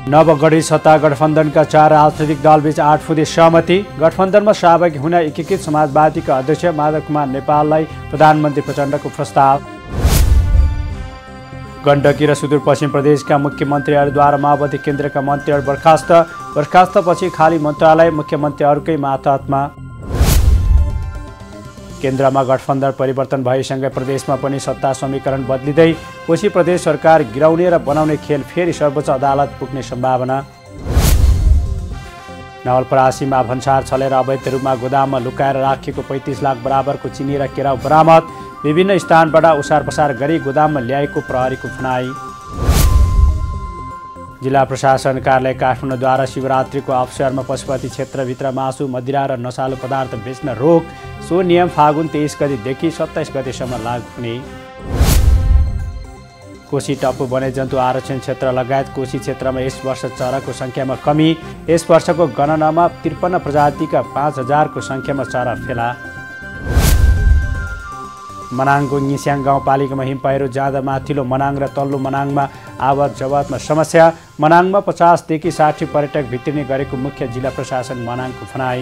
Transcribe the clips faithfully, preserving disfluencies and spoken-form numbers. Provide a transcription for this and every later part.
नवगठित सत्ता गठबन्धनका चार राजनैतिक दलबीच आठ फुटे सहमति। गठबन्धनमा सहभागी हुन एकीकृत समाजवादीका अध्यक्ष माधव कुमार नेपाललाई प्रधानमन्त्री प्रचण्डको प्रस्ताव। गण्डकी र सुदूरपश्चिम प्रदेशका मुख्यमन्त्रीहरूद्वारा माओवादी केन्द्रका मन्त्रीहरू बर्खास्त। बर्खास्तपछि खाली मन्त्रालय मुख्यमन्त्रीहरूकै मातहतमा। केन्द्रमा गठबन्धन परिवर्तन भएसँगै प्रदेशमा पनि सत्ता समीकरण बदलिँदै कोशी प्रदेश सरकार गिराउने र बनाउने खेल फेरि सर्वोच्च अदालत पुग्ने सम्भावना। नवलपरासीमा भन्सार छलेर अवैध रूपमा गोदाममा लुकाएर राखिएको पैँतिस लाख बराबरको चिनी र केराउ बरामद। विभिन्न स्थानबाट ओसार पसार गरी गोदाममा ल्याएको प्रहरीको भनाई। जिल्ला प्रशासन कार्यालय काठमाडौँद्वारा शिवरात्रिको अवसरमा पशुपति क्षेत्रभित्र मासु मदिरा र नशालु पदार्थ बेच्न रोक। सो नियम फागुन तेइस गतेदेखि सत्ताइस गतेसम्म लागू हुने। कोशी टप्पु वन्यजन्तु आरक्षण क्षेत्र लगायत कोशी क्षेत्रमा यस वर्ष चराको सङ्ख्यामा कमी। यस वर्षको गणनामा त्रिपन्न प्रजातिका पाँच हजारको सङ्ख्यामा चरा फेला। मनाङको निस्याङ गाउँपालिकामा हिम पहिरो जाँदा माथिल्लो मनाङ र तल्लो मनाङमा आवत जवातमा समस्या। मनाङमा पचासदेखि साठी पर्यटक भित्रिने गरेको मुख्य जिल्ला प्रशासन मनाङको भनाई।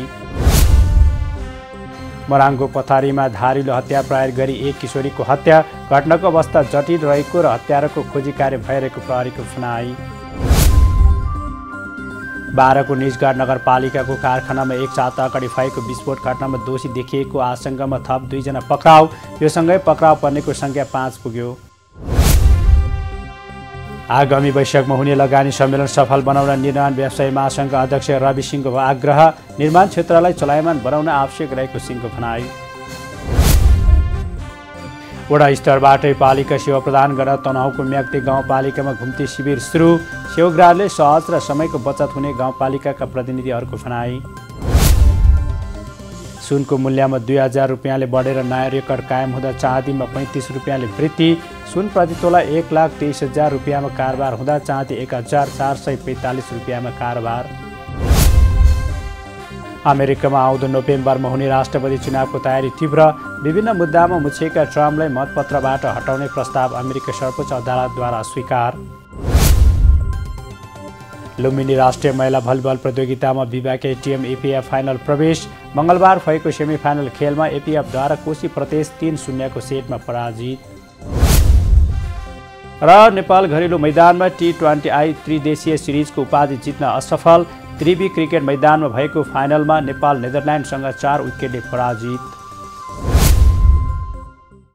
मनाङको पथारीमा धारिलो हतियार प्रयोग गरी एक किशोरीको हत्या। घटनाको अवस्था जटिल रहेको र हत्याराको खोजी कार्य भइरहेको प्रहरीको भनाई। बाह्रको निजगढ नगरपालिकाको कारखानामा एक साता अगाडि भएको विस्फोट घटनामा दोषी देखिएको आशंकामा थप दुईजना पक्राउ। यो सँगै पक्राउ पर्नेको सङ्ख्या पाँच पुग्यो। आगामी वैशाखमा हुने लगानी सम्मेलन सफल बनाउन निर्माण व्यवसायी महासङ्घका अध्यक्ष रवि सिंहको आग्रह। निर्माण क्षेत्रलाई चलायमान बनाउन आवश्यक रहेको सिंहको भनाई। वडा स्तरबाटै पालिका सेवा प्रदान गर्न तनहुको म्याग्दी गाउँपालिकामा घुम्ती शिविर सुरु। सेवाग्राहले सहज र समयको बचत हुने गाउँपालिकाका प्रतिनिधिहरूको भनाई। सुनको मूल्यमा दुई हजार रुपियाँले बढेर नयाँ रेकर्ड कायम हुँदा चाँदीमा पैँतिस रुपियाँले वृद्धि। सुन प्रति तोला एक लाख तेइस हजार रुपियाँमा कारोबार हुँदा चाँदी एक हजार चार सय पैँतालिस रुपियाँमा कारोबार। अमेरिकामा आउँदो नोभेम्बरमा हुने राष्ट्रपति चुनावको तयारी तीव्र। विभिन्न मुद्दामा मुछिएका ट्रम्पलाई मतपत्रबाट हटाउने प्रस्ताव अमेरिका सर्वोच्च अदालतद्वारा स्वीकार। लुम्बिनी राष्ट्रिय महिला भलिबल प्रतियोगितामा विभागीय टिम एपिएफ फाइनल प्रवेश। मङ्गलबार भएको सेमिफाइनल खेलमा एपिएफद्वारा कोशी प्रदेश तीन शून्यको सेटमा पराजित। र नेपाल घरेलु मैदानमा टी ट्वेन्टी आई त्रिदेशीय सिरिजको उपाधि जित्न असफल। त्रिवी क्रिकेट मैदानमा भएको फाइनलमा नेपाल नेदरल्यान्डसँग चार विकेटले पराजित।